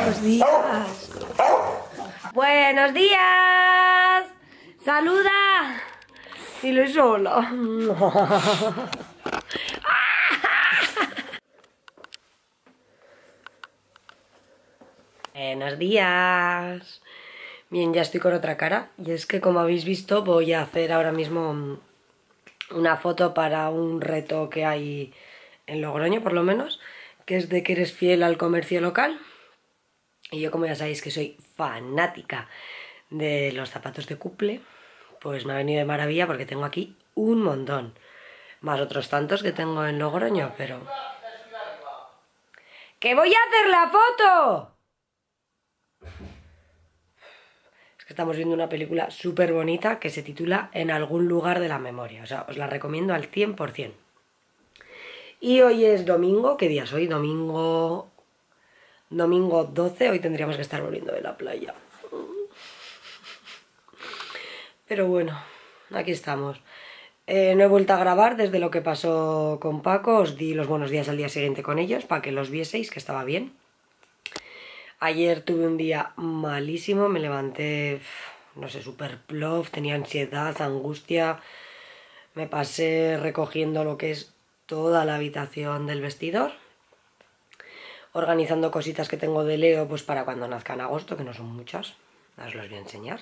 Buenos días. Buenos días. Saluda. Dile sola. Buenos días. Bien, ya estoy con otra cara. Y es que, como habéis visto, voy a hacer ahora mismo una foto para un reto que hay en Logroño, por lo menos, que es de que eres fiel al comercio local. Y yo, como ya sabéis que soy fanática de los zapatos de couple, pues me ha venido de maravilla porque tengo aquí un montón. Más otros tantos que tengo en Logroño, pero... ¡Que voy a hacer la foto! Es que estamos viendo una película súper bonita que se titula En algún lugar de la memoria. O sea, os la recomiendo al 100%. Y hoy es domingo. ¿Qué día es hoy? Domingo 12. Hoy tendríamos que estar volviendo de la playa. Pero bueno, aquí estamos. No he vuelto a grabar desde lo que pasó con Paco. Os di los buenos días al día siguiente con ellos para que los vieseis, que estaba bien. Ayer tuve un día malísimo, me levanté, no sé, súper plof, tenía ansiedad, angustia. Me pasé recogiendo lo que es toda la habitación del vestidor, organizando cositas que tengo de Leo pues para cuando nazca en agosto, que no son muchas, os los voy a enseñar.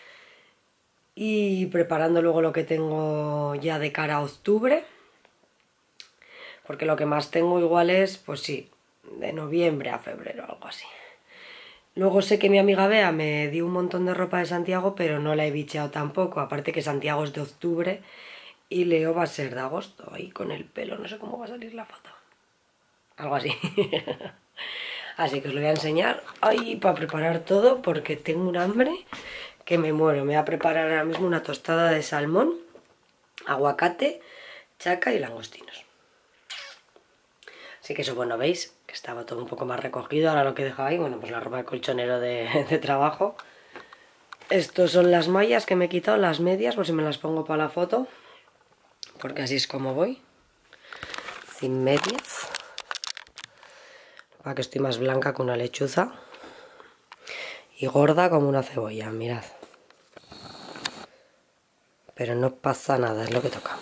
Y preparando luego lo que tengo ya de cara a octubre, porque lo que más tengo igual es, pues sí, de noviembre a febrero, algo así. Luego sé que mi amiga Bea me dio un montón de ropa de Santiago, pero no la he bicheado tampoco. Aparte que Santiago es de octubre y Leo va a ser de agosto. Ahí con el pelo, no sé cómo va a salir la foto. Algo así. Así que os lo voy a enseñar ahí para preparar todo porque tengo un hambre que me muero. Me voy a preparar ahora mismo una tostada de salmón, aguacate, chaca y langostinos. Así que eso, bueno, veis que estaba todo un poco más recogido. Ahora lo que he dejado ahí, bueno, pues la ropa de colchonero de trabajo. Estos son las mallas que me he quitado, las medias, por si me las pongo para la foto. Porque así es como voy. Sin medias. Para que estoy más blanca que una lechuza. Y gorda como una cebolla, mirad. Pero no pasa nada, es lo que toca.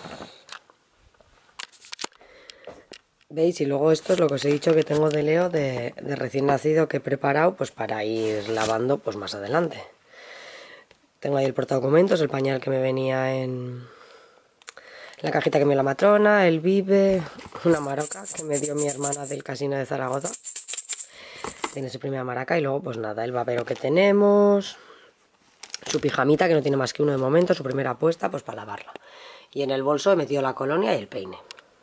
¿Veis? Y luego esto es lo que os he dicho que tengo de Leo de recién nacido que he preparado pues para ir lavando pues más adelante. Tengo ahí el portadocumentos, el pañal que me venía en la cajita que me dio la matrona, el Vive, una maraca que me dio mi hermana del casino de Zaragoza. Tiene su primera maraca y luego pues nada, el babero que tenemos, su pijamita que no tiene más que uno de momento, su primera puesta pues para lavarla. Y en el bolso he metido la colonia y el peine.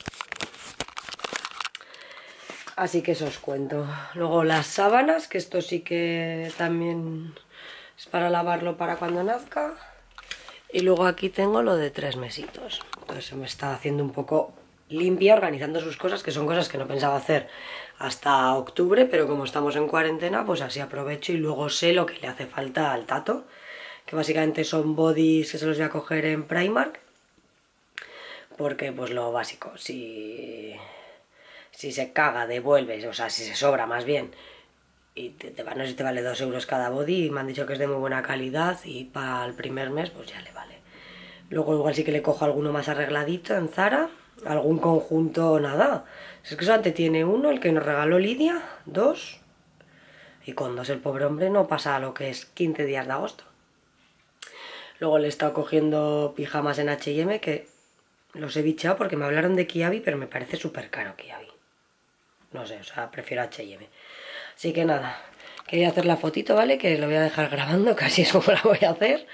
Así que eso os cuento. Luego las sábanas, que esto sí que también es para lavarlo para cuando nazca. Y luego aquí tengo lo de 3 mesitos. Entonces se me está haciendo un poco limpia, organizando sus cosas, que son cosas que no pensaba hacer hasta octubre, pero como estamos en cuarentena, pues así aprovecho y luego sé lo que le hace falta al Tato, que básicamente son bodies que se los voy a coger en Primark, porque pues lo básico, si se caga, devuelves, o sea, si se sobra más bien, y no sé si te vale 2 euros cada body, y me han dicho que es de muy buena calidad, y para el primer mes pues ya le vale. Luego igual sí que le cojo alguno más arregladito en Zara, algún conjunto, nada. Es que solamente tiene uno, el que nos regaló Lidia, 2, y con 2 el pobre hombre no pasa a lo que es 15 días de agosto. Luego le he estado cogiendo pijamas en H&M que los he bicheado porque me hablaron de Kiabi, pero me parece súper caro Kiabi. No sé, o sea, prefiero H&M. Así que nada, quería hacer la fotito, ¿vale? Que lo voy a dejar grabando, casi es como la voy a hacer.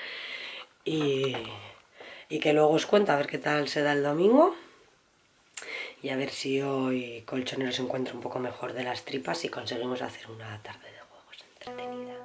Y que luego os cuento a ver qué tal se da el domingo. Y a ver si hoy Colchonero se encuentra un poco mejor de las tripas y conseguimos hacer una tarde de juegos entretenida.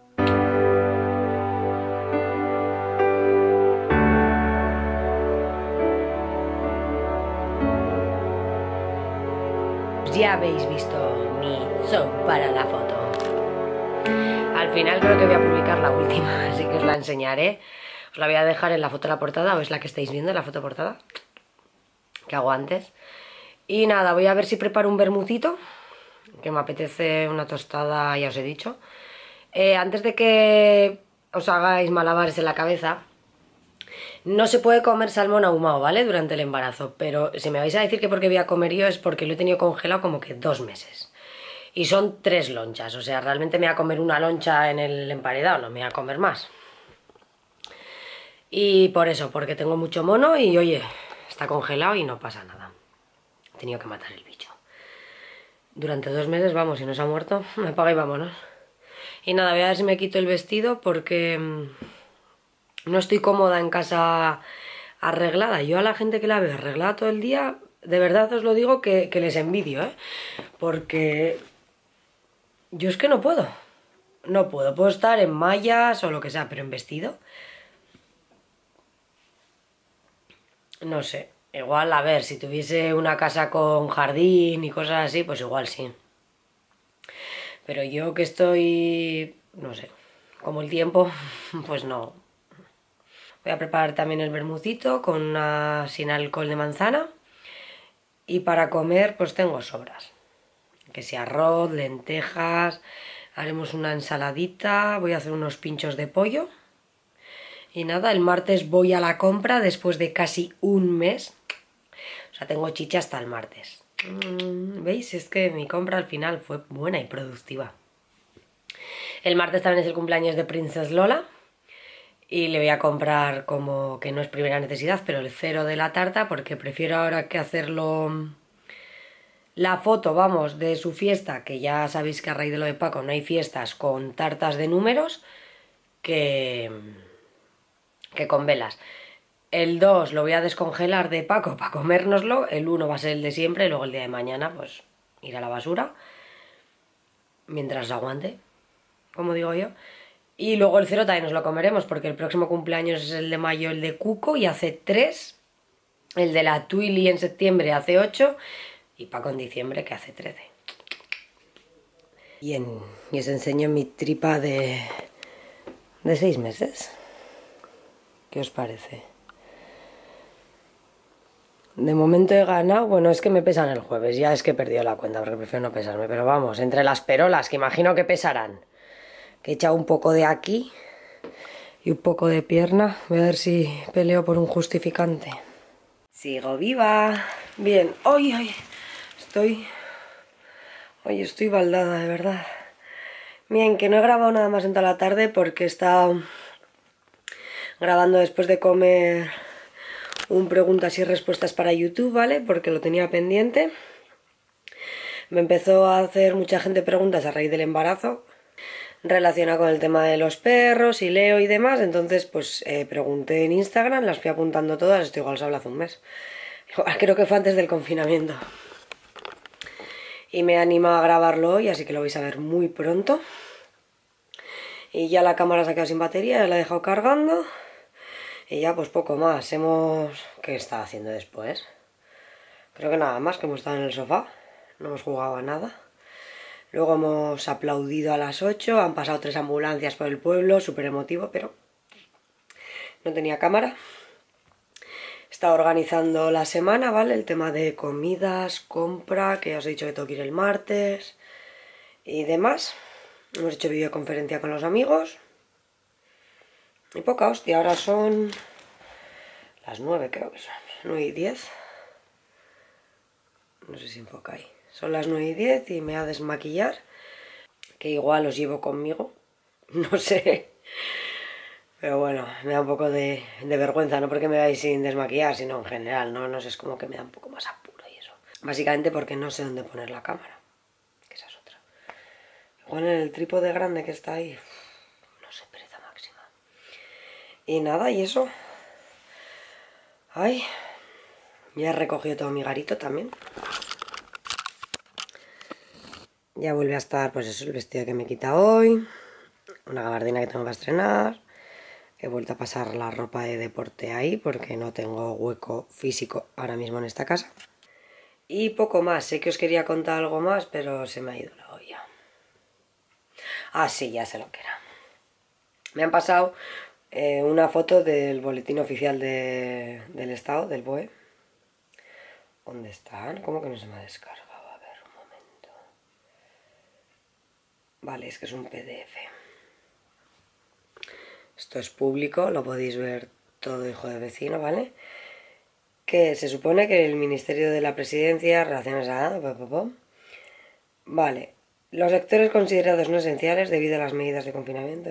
Ya habéis visto mi show para la foto. Al final creo que voy a publicar la última, así que os la enseñaré. Os la voy a dejar en la foto de la portada, o es la que estáis viendo, la foto portada que hago antes. Y nada, voy a ver si preparo un vermucito, que me apetece una tostada, ya os he dicho. Antes de que os hagáis malabares en la cabeza, no se puede comer salmón ahumado, ¿vale? Durante el embarazo, pero si me vais a decir que porque voy a comer yo es porque lo he tenido congelado como que 2 meses. Y son 3 lonchas, o sea, realmente me voy a comer una loncha en el emparedado, no me voy a comer más. Y por eso, porque tengo mucho mono y oye, está congelado y no pasa nada. He tenido que matar el bicho. Durante 2 meses, vamos, si no se ha muerto, me apaga y vámonos. Y nada, voy a ver si me quito el vestido porque no estoy cómoda en casa arreglada. Yo a la gente que la veo arreglada todo el día, de verdad os lo digo que les envidio, ¿eh? Porque yo es que no puedo. No puedo. Puedo estar en mallas o lo que sea, pero en vestido, no sé. Igual, a ver, si tuviese una casa con jardín y cosas así, pues igual sí. Pero yo que estoy, no sé, como el tiempo, pues no. Voy a preparar también el bermucito con una sin alcohol de manzana. Y para comer, pues tengo sobras. Que sea arroz, lentejas, haremos una ensaladita, voy a hacer unos pinchos de pollo. Y nada, el martes voy a la compra después de casi un mes. O sea, tengo chicha hasta el martes. ¿Veis? Es que mi compra al final fue buena y productiva. El martes también es el cumpleaños de Princess Lola. Y le voy a comprar como que no es primera necesidad, pero el cero de la tarta, porque prefiero ahora que hacerlo la foto, vamos, de su fiesta, que ya sabéis que a raíz de lo de Paco no hay fiestas con tartas de números, que, que con velas. El 2 lo voy a descongelar de Paco para comérnoslo, el 1 va a ser el de siempre, y luego el día de mañana pues ir a la basura, mientras aguante, como digo yo. Y luego el 0 también nos lo comeremos, porque el próximo cumpleaños es el de mayo, el de Cuco, y hace 3. El de la Twilly en septiembre hace 8. Y Paco en diciembre, que hace 13. Bien, y os enseño mi tripa de 6 meses. ¿Qué os parece? De momento he ganado, bueno, es que me pesan el jueves, ya es que he perdido la cuenta porque prefiero no pesarme, pero vamos, entre las perolas, que imagino que pesarán, que he echado un poco de aquí y un poco de pierna, voy a ver si peleo por un justificante. Sigo viva. Bien, hoy estoy baldada, de verdad. Bien, que no he grabado nada más en toda la tarde porque he estado grabando después de comer un preguntas y respuestas para YouTube, ¿vale? Porque lo tenía pendiente. Me empezó a hacer mucha gente preguntas a raíz del embarazo relacionado con el tema de los perros y Leo y demás. Entonces, pues pregunté en Instagram, las fui apuntando todas. Esto igual os hablo hace un mes. Creo que fue antes del confinamiento. Y me he animado a grabarlo hoy, así que lo vais a ver muy pronto. Y ya la cámara se ha quedado sin batería, ya la he dejado cargando. Y ya pues poco más. ¿Qué estaba haciendo después? Creo que nada más, que hemos estado en el sofá. No hemos jugado a nada. Luego hemos aplaudido a las 8. Han pasado 3 ambulancias por el pueblo. Súper emotivo, pero no tenía cámara. He estado organizando la semana, ¿vale? El tema de comidas, compra, que ya os he dicho que tengo que ir el martes. Y demás. Hemos hecho videoconferencia con los amigos. Y poca hostia, ahora son las 9, creo que son. 9:10. No sé si enfoca ahí. Son las 9:10 y me voy a desmaquillar. Que igual os llevo conmigo. No sé. Pero bueno, me da un poco de vergüenza. No porque me vais sin desmaquillar, sino en general. No sé, es como que me da un poco más apuro y eso. Básicamente porque no sé dónde poner la cámara. Que esa es otra. Igual en el trípode grande que está ahí. No sé, pereza máxima. Y nada, y eso. Ay. Ya he recogido todo mi garito también. Ya vuelve a estar, pues eso, el vestido que me quita hoy. Una gabardina que tengo que estrenar. He vuelto a pasar la ropa de deporte ahí porque no tengo hueco físico ahora mismo en esta casa. Y poco más. Sé que os quería contar algo más, pero se me ha ido la olla. Ah, sí, ya sé lo que era. Me han pasado una foto del boletín oficial del Estado, del BOE. ¿Dónde están? ¿Cómo que no se me ha descargado? A ver, un momento. Vale, es que es un PDF. Esto es público, lo podéis ver todo, hijo de vecino, ¿vale? Que se supone que el Ministerio de la Presidencia, Relaciones a... Vale, los sectores considerados no esenciales debido a las medidas de confinamiento.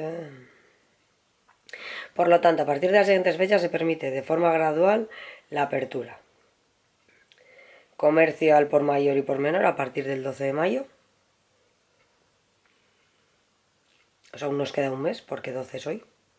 Por lo tanto, a partir de las siguientes fechas se permite de forma gradual la apertura. Comercio al por mayor y por menor a partir del 12 de mayo. O sea, aún nos queda un mes porque 12 es hoy.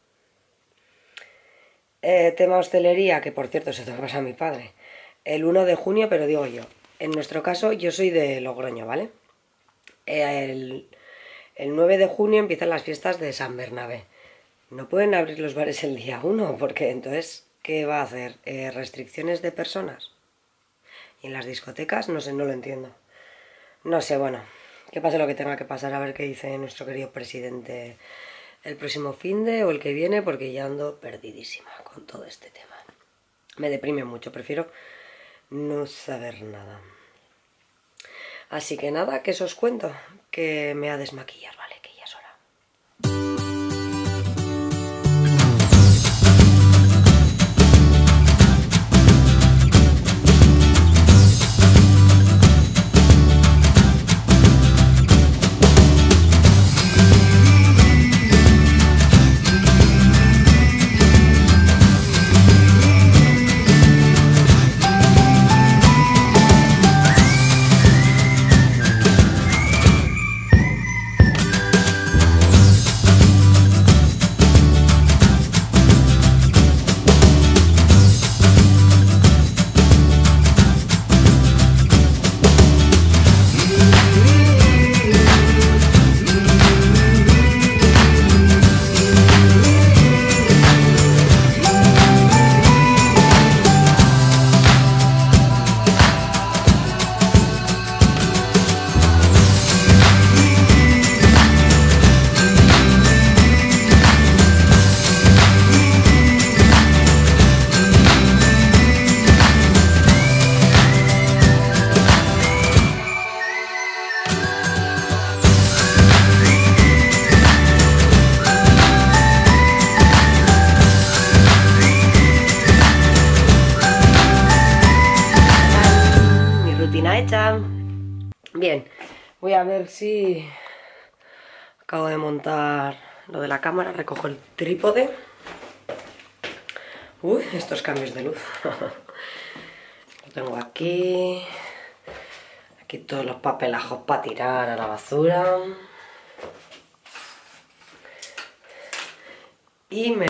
Tema hostelería, que por cierto se te pasa a mi padre. El 1 de junio, pero digo yo. En nuestro caso, yo soy de Logroño, ¿vale? El 9 de junio empiezan las fiestas de San Bernabé. No pueden abrir los bares el día 1, porque entonces, ¿qué va a hacer? ¿Restricciones de personas? Y en las discotecas, no sé, no lo entiendo. No sé, bueno, que pase lo que tenga que pasar, a ver qué dice nuestro querido presidente el próximo finde o el que viene, porque ya ando perdidísima con todo este tema. Me deprime mucho, prefiero no saber nada. Así que nada, que eso os cuento, que me ha desmaquillar, ¿vale? Que ya es hora. Hecha. Bien, voy a ver si acabo de montar lo de la cámara, recojo el trípode. Uy, estos cambios de luz. Lo tengo aquí. Aquí todos los papelajos para tirar a la basura. Y me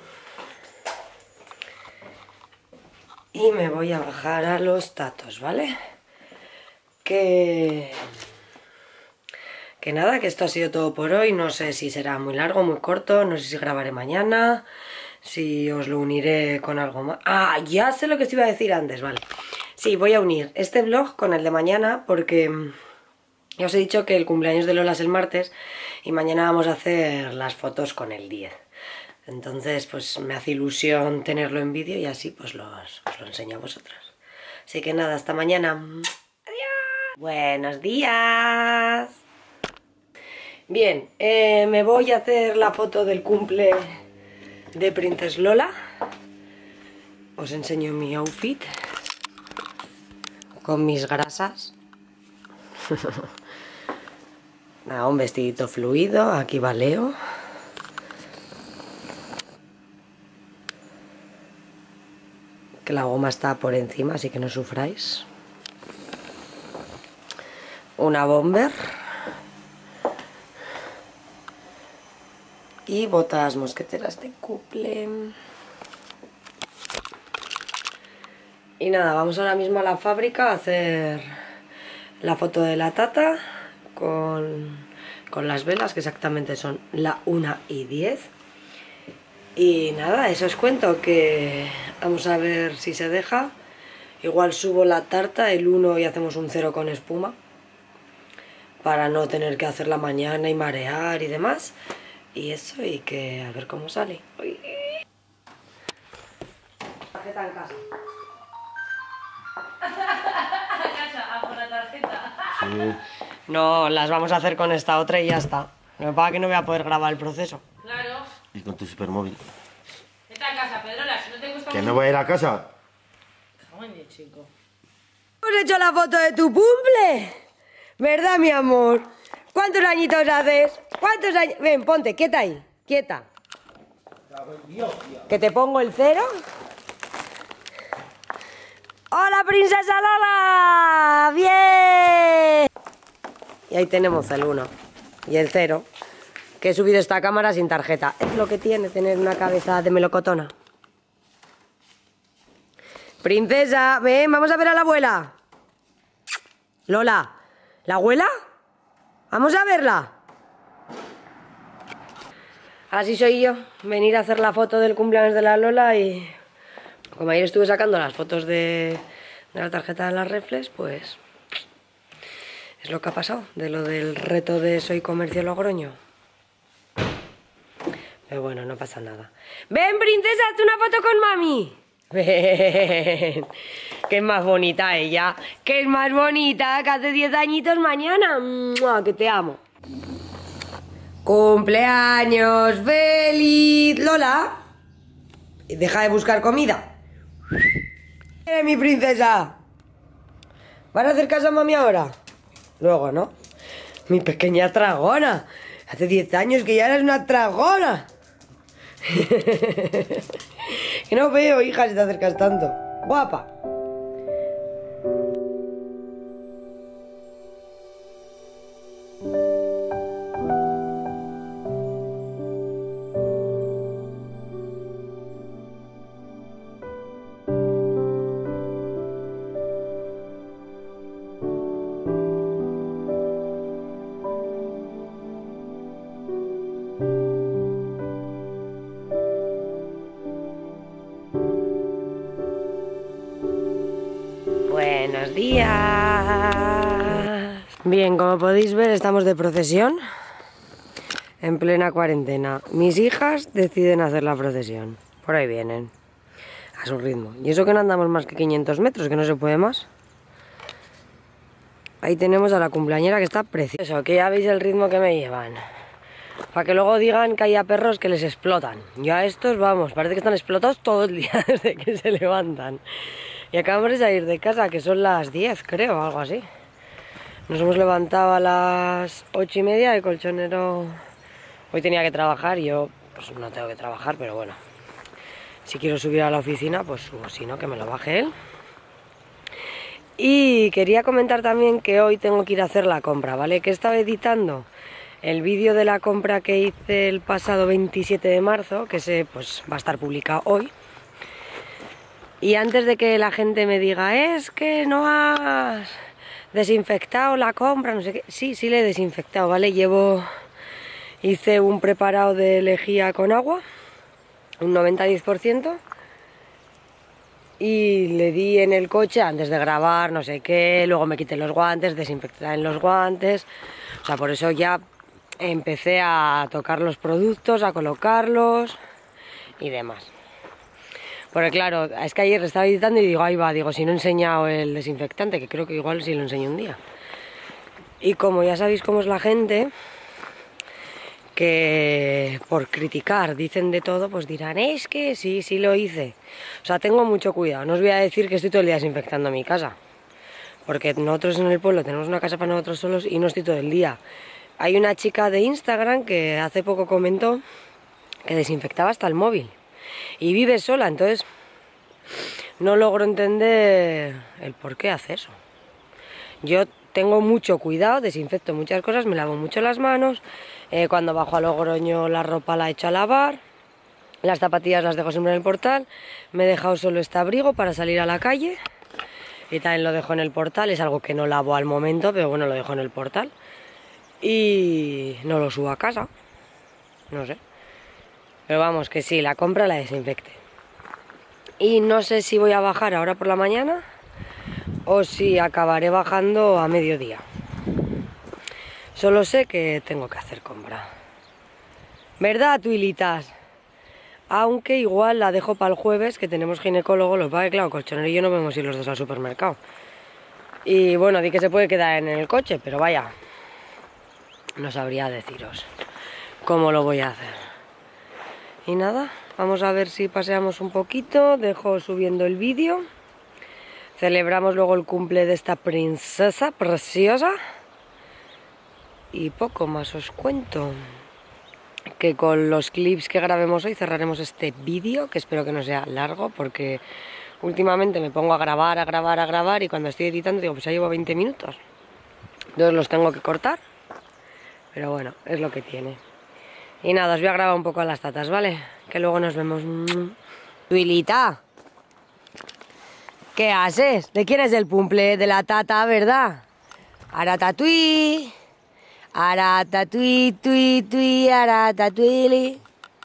voy a bajar a los tatos, ¿vale? Que nada, que esto ha sido todo por hoy. No sé si será muy largo, muy corto. No sé si grabaré mañana, si os lo uniré con algo más. Ah, ya sé lo que os iba a decir antes, vale. Sí, voy a unir este vlog con el de mañana porque ya os he dicho que el cumpleaños de Lola es el martes y mañana vamos a hacer las fotos con el 10. Entonces pues me hace ilusión tenerlo en vídeo y así pues os lo enseño a vosotras. Así que nada, hasta mañana. Buenos días. Bien, me voy a hacer la foto del cumple de Princess Lola. Os enseño mi outfit con mis grasas. Nada, un vestidito fluido, aquí va Leo. Que la goma está por encima, así que no sufráis. Una bomber y botas mosqueteras de cumple. Y nada, vamos ahora mismo a la fábrica a hacer la foto de la tata con las velas, que exactamente son la 1:10. Y nada, eso os cuento, que vamos a ver si se deja. Igual subo la tarta, el 1, y hacemos un 0 con espuma, para no tener que hacerla mañana y marear y demás. Y eso, y que a ver cómo sale. Tarjeta en casa. ¿A casa? ¿A por la tarjeta? Sí. No, las vamos a hacer con esta otra y ya está. Lo que pasa es que no voy a poder grabar el proceso. Claro. Y con tu supermóvil. Vete a casa, Pedrola, si no te gusta... ¿Que no voy a ir a casa? Oye, chico. Hemos hecho la foto de tu cumple. ¿Verdad, mi amor? ¿Cuántos añitos haces? ¿Cuántos años? Ven, ponte, quieta ahí, quieta. ¿Que te pongo el 0? ¡Hola, princesa Lola! ¡Bien! Y ahí tenemos el 1 y el 0, que he subido esta cámara sin tarjeta. Es lo que tiene tener una cabeza de melocotona. Princesa, ven, vamos a ver a la abuela. Lola, ¿la abuela? Vamos a verla. Así soy yo, venir a hacer la foto del cumpleaños de la Lola y... Como ayer estuve sacando las fotos de la tarjeta de las reflex, pues... Es lo que ha pasado, de lo del reto de Soy Comercio Logroño. Pero bueno, no pasa nada. ¡Ven, princesa, hazte una foto con mami! ¡Ven! Que es más bonita ella, que es más bonita, que hace 10 añitos mañana. ¡Mua! Que te amo. ¡Cumpleaños feliz! Lola, deja de buscar comida. Mi princesa. ¿Vas a hacer caso a mami ahora? Luego, ¿no? Mi pequeña tragona. Hace 10 años que ya eres una tragona. Que no veo, hija, si te acercas tanto. Guapa. Buenos días. Bien, como podéis ver, estamos de procesión en plena cuarentena. Mis hijas deciden hacer la procesión. Por ahí vienen, a su ritmo. Y eso que no andamos más que 500 metros, que no se puede más. Ahí tenemos a la cumpleañera, que está preciosa. Eso, que ya veis el ritmo que me llevan. Para que luego digan que haya perros que les explotan. Yo a estos, vamos, parece que están explotados todo el día desde que se levantan. Y acabamos de salir de casa, que son las 10, creo, algo así. Nos hemos levantado a las 8:30, el colchonero... Hoy tenía que trabajar, yo pues no tengo que trabajar, pero bueno. Si quiero subir a la oficina, pues subo, si no, que me lo baje él. Y quería comentar también que hoy tengo que ir a hacer la compra, ¿vale? Que estaba editando el vídeo de la compra que hice el pasado 27 de marzo, que pues va a estar publicado hoy. Y antes de que la gente me diga, es que no has desinfectado la compra, no sé qué. Sí, sí le he desinfectado, ¿vale? Hice un preparado de lejía con agua, un 90-10%. Y le di en el coche antes de grabar, no sé qué, luego me quité los guantes, desinfecté en los guantes. O sea, por eso ya empecé a tocar los productos, a colocarlos y demás. Porque claro, es que ayer estaba editando y digo, ahí va, digo, si no he enseñado el desinfectante, que creo que igual sí lo enseño un día. Y como ya sabéis cómo es la gente, que por criticar dicen de todo, pues dirán, es que sí, sí lo hice. O sea, tengo mucho cuidado, no os voy a decir que estoy todo el día desinfectando mi casa. Porque nosotros en el pueblo tenemos una casa para nosotros solos y no estoy todo el día. Hay una chica de Instagram que hace poco comentó que desinfectaba hasta el móvil. Y vive sola, entonces no logro entender el por qué hace eso. Yo tengo mucho cuidado, desinfecto muchas cosas, me lavo mucho las manos. Cuando bajo a Logroño la ropa la echo a lavar. Las zapatillas las dejo siempre en el portal. Me he dejado solo este abrigo para salir a la calle. Y también lo dejo en el portal, es algo que no lavo al momento, pero bueno, lo dejo en el portal. Y no lo subo a casa, no sé. Pero vamos, que sí, la compra la desinfecté. Y no sé si voy a bajar ahora por la mañana o si acabaré bajando a mediodía. Solo sé que tengo que hacer compra. ¿Verdad, Tuilitas? Aunque igual la dejo para el jueves, que tenemos ginecólogo. Lo que pasa es que, claro, Colchonero y yo no vamos a ir los dos al supermercado. Y bueno, di que se puede quedar en el coche, pero vaya, no sabría deciros cómo lo voy a hacer. Y nada, vamos a ver si paseamos un poquito, dejo subiendo el vídeo. Celebramos luego el cumple de esta princesa preciosa. Y poco más os cuento. Que con los clips que grabemos hoy cerraremos este vídeo, que espero que no sea largo, porque últimamente me pongo a grabar y cuando estoy editando digo, pues ya llevo 20 minutos. Entonces los tengo que cortar, pero bueno, es lo que tiene. Y nada, os voy a grabar un poco a las tatas, ¿vale? Que luego nos vemos. Tuilita, ¿qué haces? ¿De quién es el cumple? De la tata, ¿verdad? Aratatui. Aratatui, tui, tui, aratatui.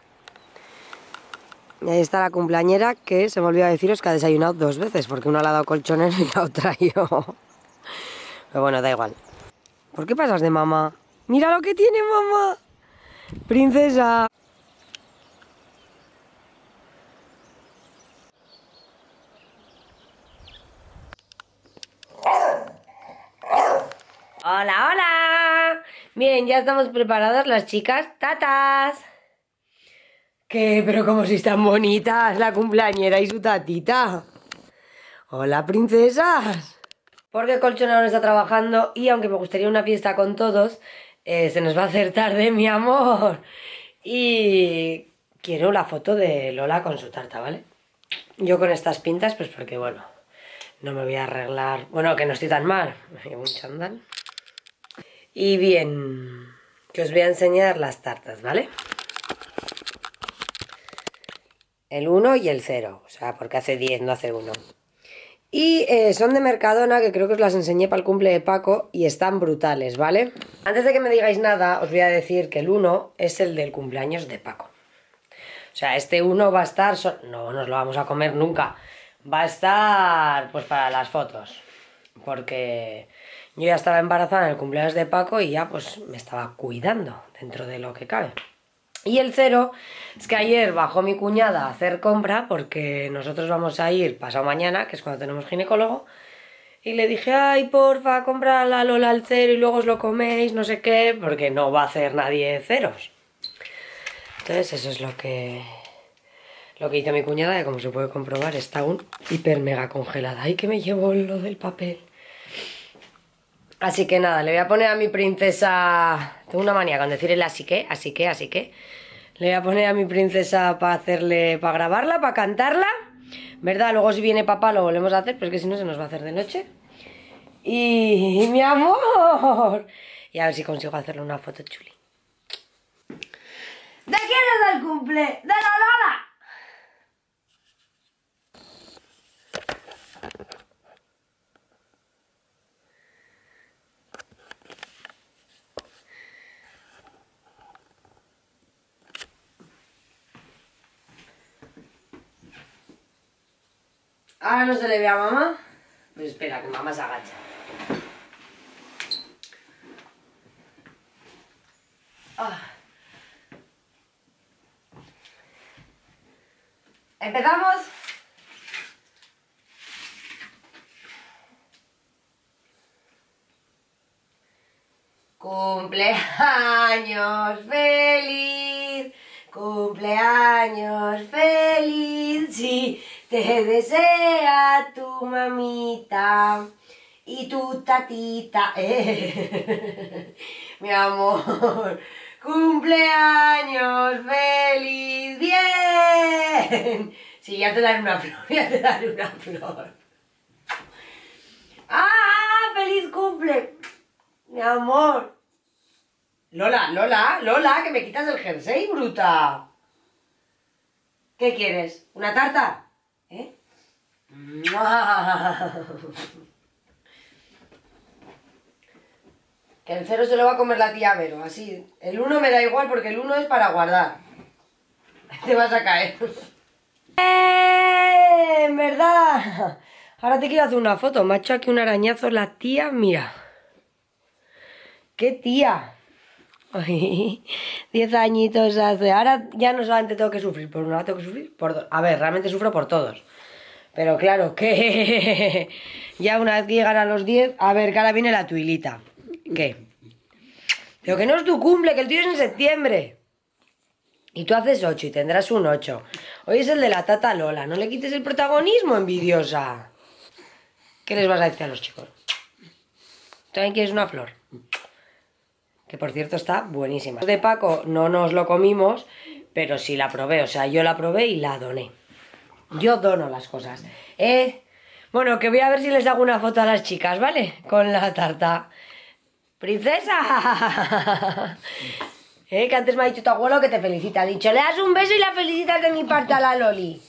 Y ahí está la cumpleañera, que se me olvidó deciros que ha desayunado 2 veces, porque una le ha dado colchonero y la otra yo. Pero bueno, da igual. ¿Por qué pasas de mamá? ¡Mira lo que tiene mamá! ¡Princesa! ¡Hola, hola! Bien, ya estamos preparadas las chicas tatas. ¿Qué? Pero como si están bonitas la cumpleañera y su tatita. ¡Hola, princesas! Porque Colchonero está trabajando y aunque me gustaría una fiesta con todos, se nos va a hacer tarde, mi amor. Y quiero la foto de Lola con su tarta, ¿vale? Yo con estas pintas, pues porque, bueno, no me voy a arreglar... Bueno, que no estoy tan mal, me llevo un chándal. Y bien, que os voy a enseñar las tartas, ¿vale? El 1 y el 0, o sea, porque hace 10, no hace 1. Y son de Mercadona, que creo que os las enseñé para el cumple de Paco y están brutales, ¿vale? Antes de que me digáis nada, os voy a decir que el 1 es el del cumpleaños de Paco. O sea, este 1 va a estar... No nos lo vamos a comer nunca. Va a estar, pues, para las fotos. Porque yo ya estaba embarazada en el cumpleaños de Paco y ya, pues, me estaba cuidando dentro de lo que cabe. Y el 0 es que ayer bajó mi cuñada a hacer compra porque nosotros vamos a ir pasado mañana, que es cuando tenemos ginecólogo, y le dije, ay, porfa, compra la Lola al 0 y luego os lo coméis, no sé qué, porque no va a hacer nadie ceros. Entonces eso es lo que hizo mi cuñada, que como se puede comprobar está aún hiper mega congelada. Ay, que me llevo lo del papel. Así que nada, le voy a poner a mi princesa... Tengo una manía con decirle así que... Le voy a poner a mi princesa para grabarla, para cantarla. ¿Verdad? Luego si viene papá lo volvemos a hacer, pero es que si no se nos va a hacer de noche. Y mi amor. Y a ver si consigo hacerle una foto chuli. ¿De quién es el cumple? ¡De la Lola! Ahora no se le ve a mamá. Pues espera, que mamá se agacha. ¿Empezamos? Cumpleaños feliz, cumpleaños feliz, sí, te desea tu mamita y tu tatita, mi amor, cumpleaños feliz, bien, sí, ya te daré una flor, ya te daré una flor. ¡Ah, feliz cumple! Mi amor. Lola, que me quitas el jersey, bruta. ¿Qué quieres? ¿Una tarta? ¿Eh? Que el 0 se lo va a comer la tía Vero, así. El 1 me da igual porque el 1 es para guardar. Te vas a caer. En verdad. Ahora te quiero hacer una foto. Me ha hecho aquí un arañazo la tía, mira. ¡Qué tía! Ay, 10 añitos hace. Ahora ya no solamente tengo que sufrir por una, tengo que sufrir por dos. A ver, realmente sufro por todos. Pero claro que ya una vez que llegan a los 10, a ver, que ahora viene la tuilita. ¿Qué? Pero que no es tu cumple, que el tuyo es en septiembre. Y tú haces 8 y tendrás un 8. Hoy es el de la tata Lola. No le quites el protagonismo, envidiosa. ¿Qué les vas a decir a los chicos? ¿También quieres una flor? Que por cierto está buenísima. De Paco no nos lo comimos, pero sí la probé. O sea, yo la probé y la doné. Yo dono las cosas. Bueno, que voy a ver si les hago una foto a las chicas, ¿vale? Con la tarta. ¡Princesa! Que antes me ha dicho tu abuelo que te felicita. Ha dicho, le das un beso y la felicitas de mi parte a la Loli.